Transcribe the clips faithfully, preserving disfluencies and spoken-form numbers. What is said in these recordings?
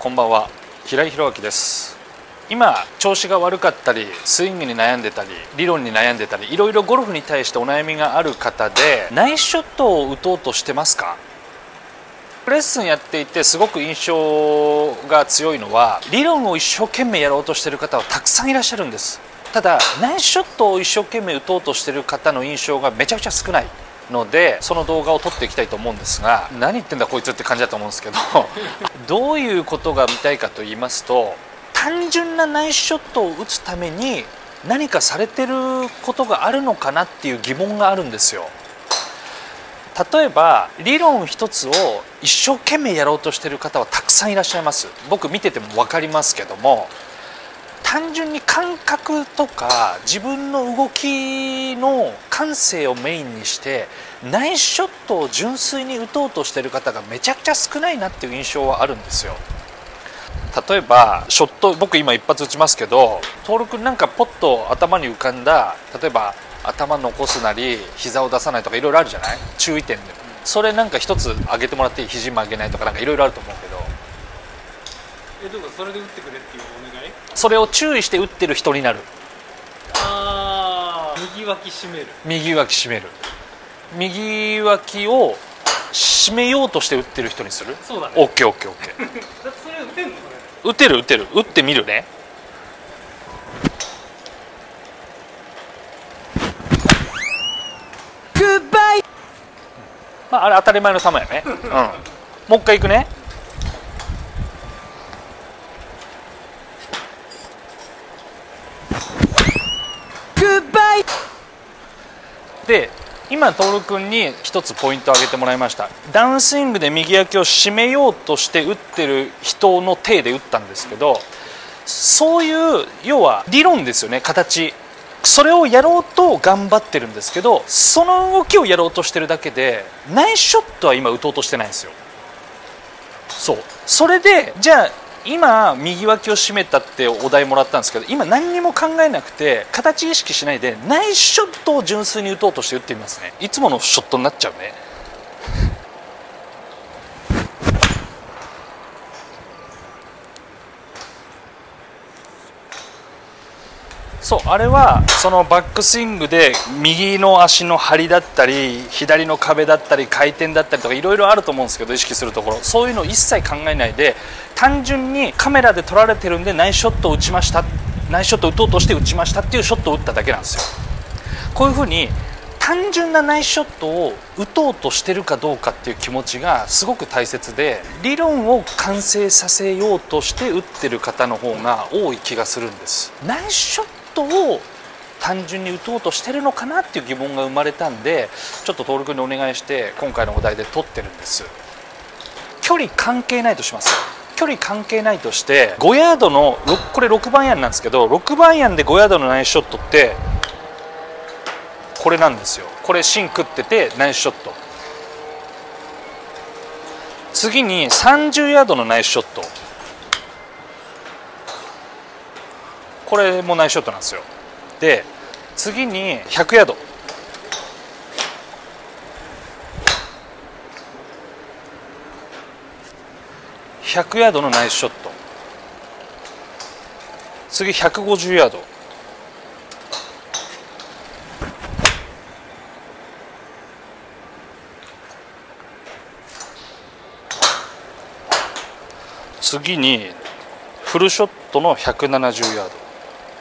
こんばんは、平井宏明です。今調子が悪かったり、スイングに悩んでたり、理論に悩んでたり、いろいろゴルフに対してお悩みがある方で、ナイスショットを打とうとしてますか？レッスンやっていてすごく印象が強いのは、理論を一生懸命やろうとしている方はたくさんいらっしゃるんです。ただナイスショットを一生懸命打とうとしている方の印象がめちゃくちゃ少ないので、その動画を撮っていきたいと思うんですが、何言ってんだこいつって感じだと思うんですけどどういうことが見たいかと言いますと、単純なナイスショットを打つために何かされてることがあるのかなっていう疑問があるんですよ。例えば理論一つを一生懸命やろうとしている方はたくさんいらっしゃいます。僕見てても分かりますけども、単純に感覚とか自分の動きの感性をメインにしてナイスショットを純粋に打とうとしている方がめちゃくちゃ少ないなっていう印象はあるんですよ。例えばショット、僕今一発打ちますけど、徹君なんかポッと頭に浮かんだ、例えば頭残すなり膝を出さないとかいろいろあるじゃない、注意点で。それなんか一つ挙げてもらっていい？肘曲げないとかなんかいろいろあると思うけど。 え、どうかそれで打ってくれっていうお願い？ それを注意して打ってる人になる。 ああ、右脇締める。 右脇締める。右脇を締めようとして打ってる人にする。 そうだね。 オッケーオッケーオッケー。 だってそれ打てんの？それ打てる打てる。打ってみるね。まあ、あれ当たり前の球やね。うん。もう一回いくね。で、今徹君に一つポイントを挙げてもらいました。ダウンスイングで右脇を締めようとして打ってる人の手で打ったんですけど、そういう要は理論ですよね、形。それをやろうと頑張ってるんですけど、その動きをやろうとしてるだけでナイスショットは今打とうとしてないんですよ。そう、それでじゃあ今右脇を締めたってお題もらったんですけど、今何にも考えなくて形意識しないでナイスショットを純粋に打とうとして打ってみますね。いつものショットになっちゃうね。そう、あれはそのバックスイングで右の足の張りだったり左の壁だったり回転だったりとかいろいろあると思うんですけど、意識するところ、そういうのを一切考えないで単純にカメラで撮られてるんでナイスショットを打ちました、ナイスショットを打とうとして打ちましたっていうショットを打っただけなんですよ。こういうふうに単純なナイスショットを打とうとしてるかどうかっていう気持ちがすごく大切で、理論を完成させようとして打ってる方の方が多い気がするんです。ナイスショットを単純に打とうとしてるのかなっていう疑問が生まれたんで、ちょっと徹君にお願いして今回のお題で撮ってるんです。距離関係ないとします。距離関係ないとしてごヤードのこれろくばんアイアンなんですけど、ろくばんアイアンでごヤードのナイスショットってこれなんですよ。これ芯食っててナイスショット。次にさんじゅうヤードのナイスショット、これもナイスショットなんですよ。で次にひゃくヤード、ひゃくヤードのナイスショット、次ひゃくごじゅうヤード、次にフルショットのひゃくななじゅうヤード。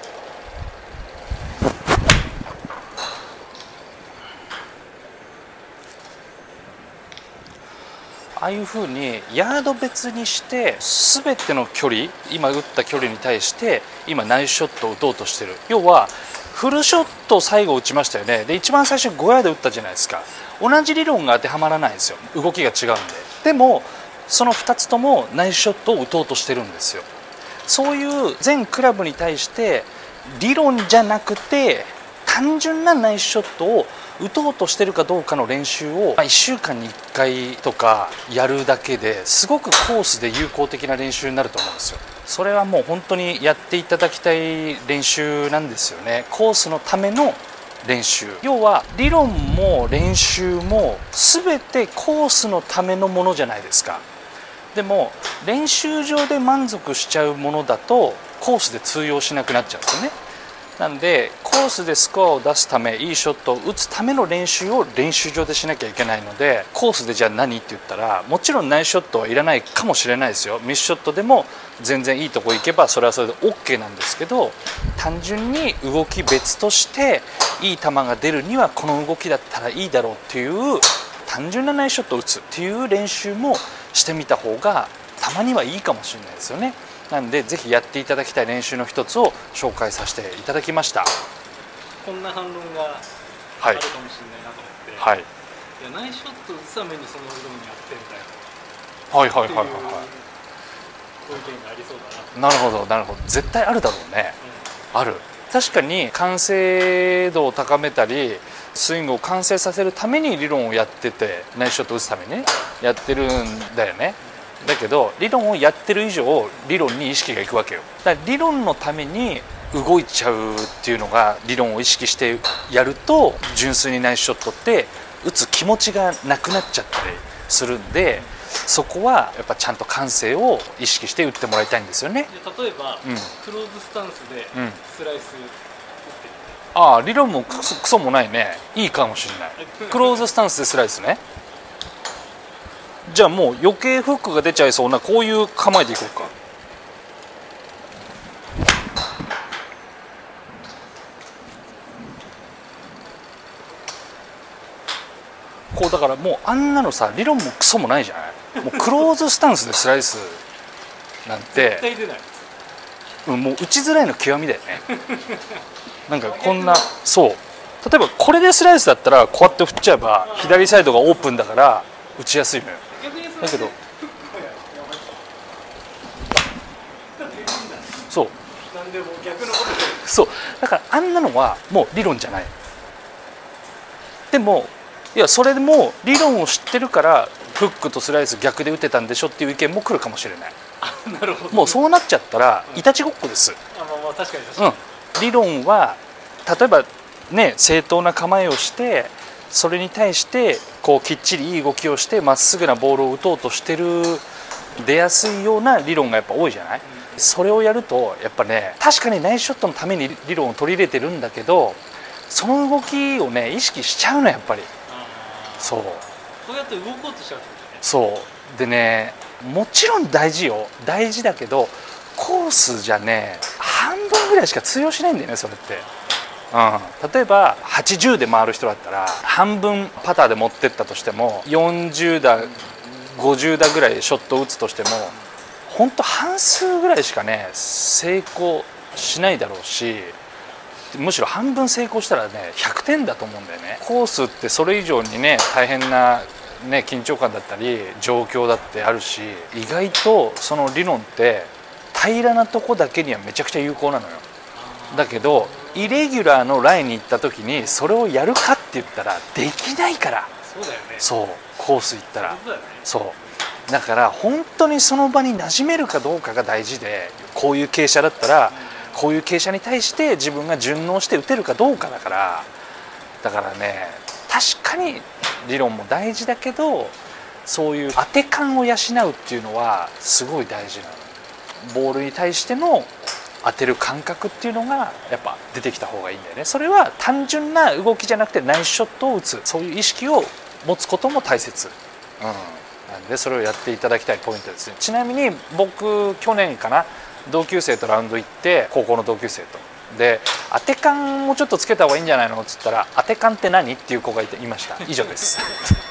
ああいうふうにヤード別にして全ての距離、今打った距離に対して今ナイスショットを打とうとしてる。要はフルショットを最後打ちましたよね。で一番最初ごヤード打ったじゃないですか。同じ理論が当てはまらないんですよ、動きが違うんで。でもそのふたつともナイスショットを打とうとしてるんですよ。そういう全クラブに対して理論じゃなくて単純なナイスショットを打とうとしてるかどうかの練習をいっしゅうかんにいっかいとかやるだけですごくコースで有効的な練習になると思うんですよ。それはもう本当にやっていただきたい練習なんですよね。コースのための練習、要は理論も練習も全てコースのためのものじゃないですか。 でも練習場で満足しちゃうものだとコースで通用しなくなっちゃうんですよね。なんでコースでスコアを出すためいいショットを打つための練習を練習場でしなきゃいけないので、コースでじゃあ何って言ったら、もちろんナイスショットはいらないかもしれないですよ。ミスショットでも全然いいとこ行けばそれはそれで OK なんですけど、単純に動き別としていい球が出るにはこの動きだったらいいだろうっていう単純なナイスショットを打つっていう練習もしてみた方がたまにはいいかもしれないですよね。なんでぜひやっていただきたい練習の一つを紹介させていただきました。 こんな反論があるかもしれないなと思って、 はい、いやナイスショット打つためにその理論やってんだよはいはいはいはいはい、 ご意見がありそうだな。なるほどなるほど、絶対あるだろうね、うん、ある。確かに完成度を高めたりスイングを完成させるために理論をやってて、ナイスショットを打つためにねやってるんだよね。だけど理論をやってる以上理論に意識がいくわけよ。だから理論のために動いちゃうっていうのが、理論を意識してやると純粋にナイスショットって打つ気持ちがなくなっちゃったりするんで、そこはやっぱちゃんと感性を意識して打ってもらいたいんですよね。 例えば、うん、クローズスタンスでスライス打って、 うん、ああ理論もクソ、クソもないね。いいかもしれない。クローズスタンスでスライスね。じゃあもう余計フックが出ちゃいそうなこういう構えでいこうか。こうだからもうあんなのさ理論もクソもないじゃない。もうクローズスタンスでスライスなんて絶対出ない、 うん、もう打ちづらいの極みだよね。なんかこんな、そう例えばこれでスライスだったらこうやって振っちゃえば左サイドがオープンだから打ちやすいのよ。だけどそうそうだからあんなのはもう理論じゃない。でもいやそれでも理論を知ってるからフックとスライス逆で打てたんでしょっていう意見も来るかもしれない。 あ、なるほど、ね、 もうそうなっちゃったらいたちごっこです。 あ、まあまあ確かに確かに、 うん、理論は例えばね正当な構えをしてそれに対してこうきっちりいい動きをしてまっすぐなボールを打とうとしてる出やすいような理論がやっぱ多いじゃない、うん、それをやるとやっぱね確かにナイスショットのために理論を取り入れてるんだけどその動きをね意識しちゃうのやっぱり。そうそうやって動こうとしちゃうってことね。 そうでねもちろん大事よ大事だけどコースじゃね半分ぐらいしか通用しないんだよねそれって。うん、例えばはちじゅうで回る人だったら半分パターで持ってったとしてもよんじゅうだごじゅうだぐらいショットを打つとしても本当半数ぐらいしかね成功しないだろうし、むしろ半分成功したらねひゃくてんだと思うんだよね。コースってそれ以上にね大変な、ね、緊張感だったり状況だってあるし、意外とその理論って平らなとこだけにはめちゃくちゃ有効なのよ。だけどイレギュラーのラインに行った時にそれをやるかって言ったらできないから。 そうだよね。 そうコース行ったらそうだよね。 そうだから本当にその場に馴染めるかどうかが大事で、こういう傾斜だったらこういう傾斜に対して自分が順応して打てるかどうかだから。だからね確かに理論も大事だけどそういう当て感を養うっていうのはすごい大事なの。ボールに対しての当てる感覚っていうのがやっぱ出てきた方がいいんだよね。それは単純な動きじゃなくてナイスショットを打つ、そういう意識を持つことも大切、うん、なんでそれをやっていただきたいポイントですね。ちなみに僕去年かな同級生とラウンド行って、高校の同級生とで当て感もちょっとつけた方がいいんじゃないのっつったら、当て感って何っていう子がいていました。以上です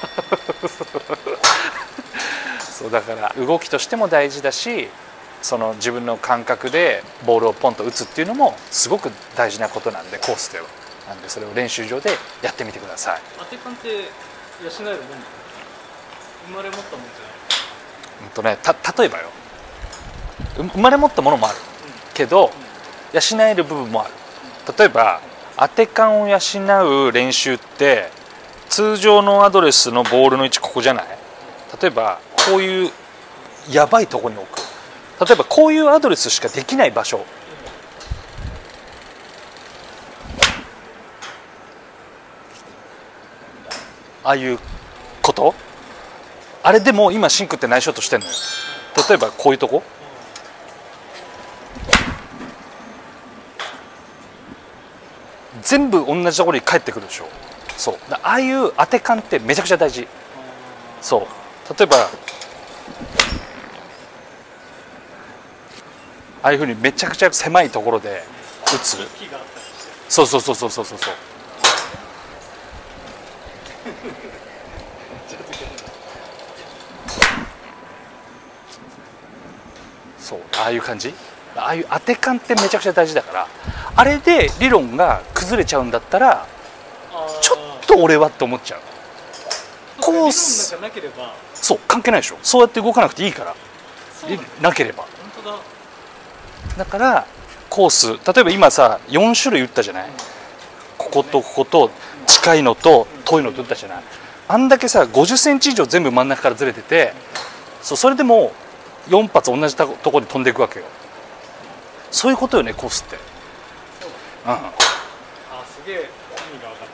そうだから動きとしても大事だし、その自分の感覚でボールをポンと打つっていうのもすごく大事なことなんで、コースではなんでそれを練習場でやってみてください。 当て感って養えるもんだよ。生まれ持ったもんじゃない。 うんとね、た例えばよ、生まれ持ったものもある、うん、けど、うん、養える部分もある、うん、例えば当て感を養う練習って通常のアドレスのボールの位置ここじゃない。例えばこういうやばいとこに置く、例えばこういうアドレスしかできない場所、ああいうこと、あれでも今シンクってナイスショットしてんのよ。 例えばこういうとこ全部同じところに帰ってくるでしょ。そうああいう当て感ってめちゃくちゃ大事。そう例えばああいうふうにめちゃくちゃ狭いところで打つ。そうそうそうそうそうそうそうそうああいう感じ、ああいう当て感ってめちゃくちゃ大事だから、あれで理論が崩れちゃうんだったらちょっと俺はって思っちゃう。コース理論なんかなければそう関係ないでしょ。そうやって動かなくていいからなければ。 本当だ。 だからコース例えば今さよん種類打ったじゃない、うん、こことここと近いのと遠いのと打ったじゃない。あんだけさごじゅっセンチ以上全部真ん中からずれてて、そうそれでもよん発同じところに飛んでいくわけよ。そういうことよねコースって。うん、あすげえ意味が分かった。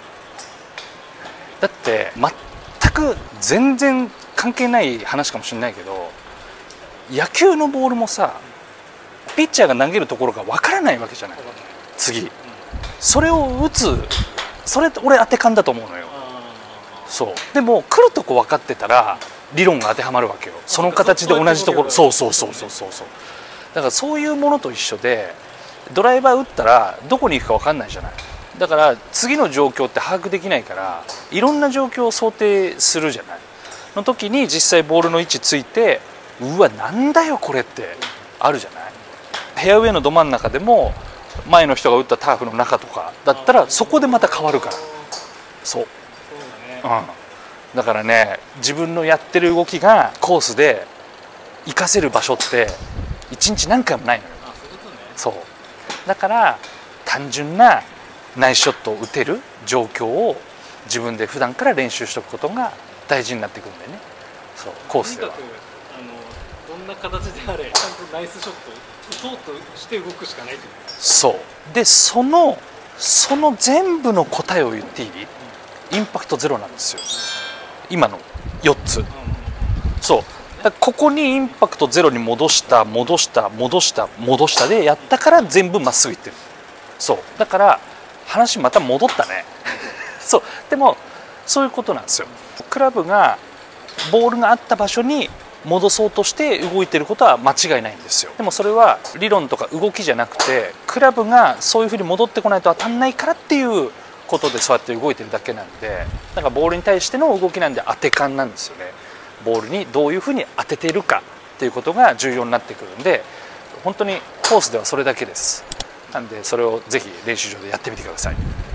だって全く全然関係ない話かもしれないけど、野球のボールもさピッチャーが投げるところが分からないわけじゃない。次、うん、それを打つそれって俺当て感だと思うのよ。そうでも来るとこ分かってたら理論が当てはまるわけよ。その形で同じところそうそうそうそうそうそうだからそういうものと一緒で、ドライバー打ったらどこに行くか分かんないじゃない。だから次の状況って把握できないから、いろんな状況を想定するじゃない。の時に実際ボールの位置ついて、うわなんだよこれってあるじゃない。フェアウェイのど真ん中でも前の人が打ったターフの中とかだったらそこでまた変わるから。そううん、だからね自分のやってる動きがコースで活かせる場所って一日何回もないのよ。そうだから単純なナイスショットを打てる状況を自分で普段から練習しておくことが大事になってくるんだよね。そうコースではとにかくあのどんな形であれちゃんとナイスショット打とうとして動くしかないってこと。 そうでそのその全部の答えを言っていい、インパクトゼロなんですよ今のよっつ、うん、そうだここにインパクトゼロに戻した戻した戻した戻したでやったから全部まっすぐいってる。そうだから話また戻ったねそうでもそういうことなんですよ。クラブがボールがあった場所に戻そうとして動いてることは間違いないんですよ。でもそれは理論とか動きじゃなくて、クラブがそういうふうに戻ってこないと当たんないからっていうことでそうやって動いてるだけなんで、だからボールに対しての動きなんで当て感なんですよね。ボールにどういうふうに当てているかっていうことが重要になってくるんで、本当にコースではそれだけです。なんでそれをぜひ練習場でやってみてください。